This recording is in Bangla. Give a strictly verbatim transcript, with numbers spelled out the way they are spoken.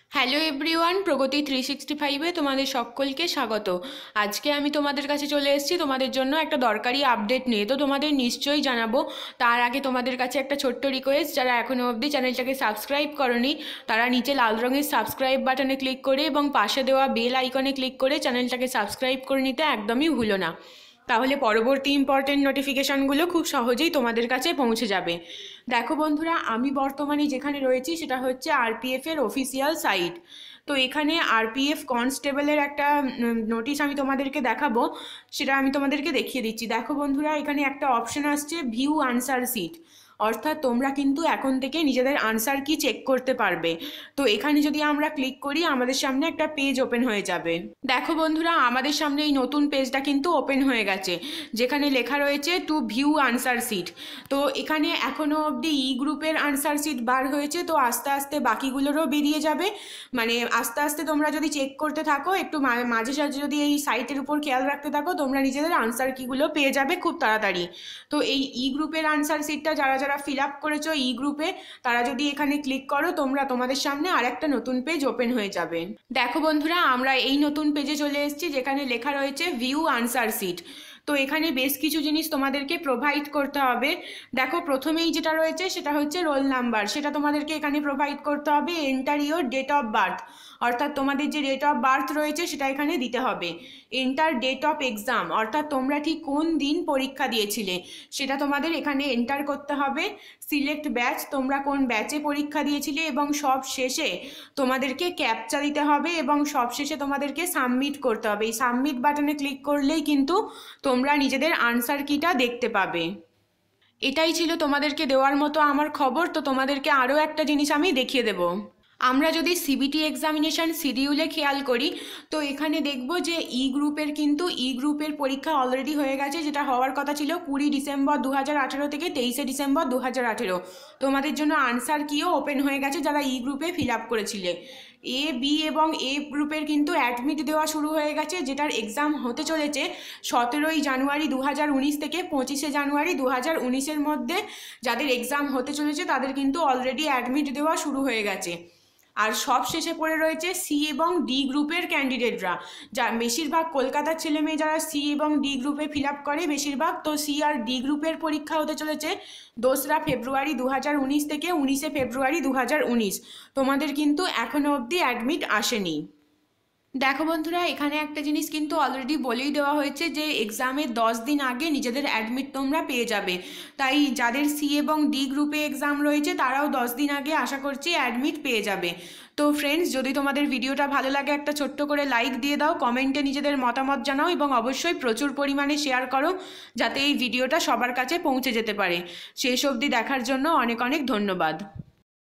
Hello everyone, Pragati three sixty ফাইভে তোমাদের সকলকে স্বাগত। আজকে আমি তোমাদের কাছে চলে এসেছি তোমাদের জন্য একটা দরকারি আপডেট নিয়ে। তো তোমাদের নিশ্চয়ই জানাবো, তার আগে তোমাদের কাছে একটা ছোট্ট রিকোয়েস্ট, যারা এখনও অবধি চ্যানেলটাকে সাবস্ক্রাইব করনি তারা নিচে লাল রঙের সাবস্ক্রাইব বাটনে ক্লিক করে এবং পাশে দেওয়া বেল আইকনে ক্লিক করে চ্যানেলটাকে সাবস্ক্রাইব করে নিতে একদমই ভুলো না। তাহলে পরবর্তী ইম্পর্টেন্ট নোটিফিকেশানগুলো খুব সহজেই তোমাদের কাছে পৌঁছে যাবে। দেখো বন্ধুরা, আমি বর্তমানে যেখানে রয়েছি সেটা হচ্ছে আরপিএফের অফিসিয়াল সাইট। তো এখানে আরপিএফ কনস্টেবলের একটা নোটিশ আমি তোমাদেরকে দেখাবো, সেটা আমি তোমাদেরকে দেখিয়ে দিচ্ছি। দেখো বন্ধুরা, এখানে একটা অপশন আসছে ভিউ আনসার সিট, অর্থাৎ তোমরা কিন্তু এখন থেকে নিজেদের আনসার কি চেক করতে পারবে। তো এখানে যদি আমরা ক্লিক করি আমাদের সামনে একটা পেজ ওপেন হয়ে যাবে। দেখো বন্ধুরা, আমাদের সামনে এই নতুন পেজটা কিন্তু ওপেন হয়ে গেছে, যেখানে লেখা রয়েছে টু ভিউ আনসার সিট। তো এখানে এখনও অবধি ই গ্রুপের আনসার সিট বার হয়েছে, তো আস্তে আস্তে বাকিগুলোরও বেরিয়ে যাবে। মানে আস্তে আস্তে তোমরা যদি চেক করতে থাকো, একটু মাঝে সাঝে যদি এই সাইটের উপর খেয়াল রাখতে থাকো, তোমরা নিজেদের আনসার কিগুলো পেয়ে যাবে খুব তাড়াতাড়ি। তো এই ই গ্রুপের আনসার সিটটা যারা যারা ফিল আপ করেছো ই গ্রুপে, তারা যদি এখানে ক্লিক করো, তোমরা তোমাদের সামনে আর একটা নতুন পেজ ওপেন হয়ে যাবে। দেখো বন্ধুরা, আমরা এই নতুন পেজে চলে এসেছি, যেখানে লেখা রয়েছে ভিউ আনসার সিট। তো এখানে বেশ কিছু জিনিস তোমাদেরকে প্রোভাইড করতে হবে। দেখো, প্রথমেই যেটা রয়েছে সেটা হচ্ছে রোল নাম্বার, সেটা তোমাদেরকে এখানে প্রোভাইড করতে হবে। Enter your date of birth, অর্থাৎ তোমাদের যে ডেট অফ বার্থ রয়েছে সেটা এখানে দিতে হবে। এন্টার ডেট অফ এক্সাম, অর্থাৎ তোমরা ঠিক কোন দিন পরীক্ষা দিয়েছিলে সেটা তোমাদের এখানে এন্টার করতে হবে। সিলেক্ট ব্যাচ, তোমরা কোন ব্যাচে পরীক্ষা দিয়েছিলে, এবং সব শেষে তোমাদেরকে ক্যাপচা দিতে হবে, এবং সব শেষে তোমাদেরকে সাবমিট করতে হবে। এই সাবমিট বাটনে ক্লিক করলেই কিন্তু তোমরা নিজেদের আনসার কিটা দেখতে পাবে। এটাই ছিল তোমাদেরকে দেওয়ার মতো আমার খবর। তো তোমাদেরকে আরও একটা জিনিস আমি দেখিয়ে দেব। আমরা যদি সিবিটি এক্সামিনেশান শিডিউলে খেয়াল করি, তো এখানে দেখব যে ই গ্রুপের কিন্তু ই গ্রুপের পরীক্ষা অলরেডি হয়ে গেছে, যেটা হওয়ার কথা ছিল কুড়ি ডিসেম্বর দু হাজার আঠেরো থেকে তেইশে ডিসেম্বর দু হাজার আঠেরো। তোমাদের জন্য আনসার কিও ওপেন হয়ে গেছে যারা ই গ্রুপে ফিল আপ করেছিলে। এ বি এবং এ গ্রুপের কিন্তু অ্যাডমিট দেওয়া শুরু হয়ে গেছে, যেটার এক্সাম হতে চলেছে সতেরোই জানুয়ারি দু হাজার উনিশ থেকে পঁচিশে জানুয়ারি দু হাজার উনিশের মধ্যে। যাদের এক্সাম হতে চলেছে তাদের কিন্তু অলরেডি অ্যাডমিট দেওয়া শুরু হয়ে গেছে। আর সব শেষে পড়ে রয়েছে সি এবং ডি গ্রুপের ক্যান্ডিডেটরা, যা বেশিরভাগ কলকাতার ছেলে মেয়ে যারা সি এবং ডি গ্রুপে ফিল আপ করে বেশিরভাগ। তো সি আর ডি গ্রুপের পরীক্ষা হতে চলেছে দোসরা ফেব্রুয়ারি দু হাজার উনিশ থেকে উনিশে ফেব্রুয়ারি দু হাজার উনিশ। তোমাদের কিন্তু এখনও অবধি অ্যাডমিট আসেনি। দেখো বন্ধুরা, এখানে একটা জিনিস কিন্তু অলরেডি বলেই দেওয়া হয়েছে যে এক্সামের দশ দিন আগে নিজেদের অ্যাডমিট তোমরা পেয়ে যাবে। তাই যাদের সি এবং ডি গ্রুপে এক্সাম রয়েছে তারাও দশ দিন আগে আশা করছি অ্যাডমিট পেয়ে যাবে। তো ফ্রেন্ডস, যদি তোমাদের ভিডিওটা ভালো লাগে একটা ছোট্ট করে লাইক দিয়ে দাও, কমেন্টে নিজেদের মতামত জানাও, এবং অবশ্যই প্রচুর পরিমাণে শেয়ার করো যাতে এই ভিডিওটা সবার কাছে পৌঁছে যেতে পারে। শেষ অবধি দেখার জন্য অনেক অনেক ধন্যবাদ।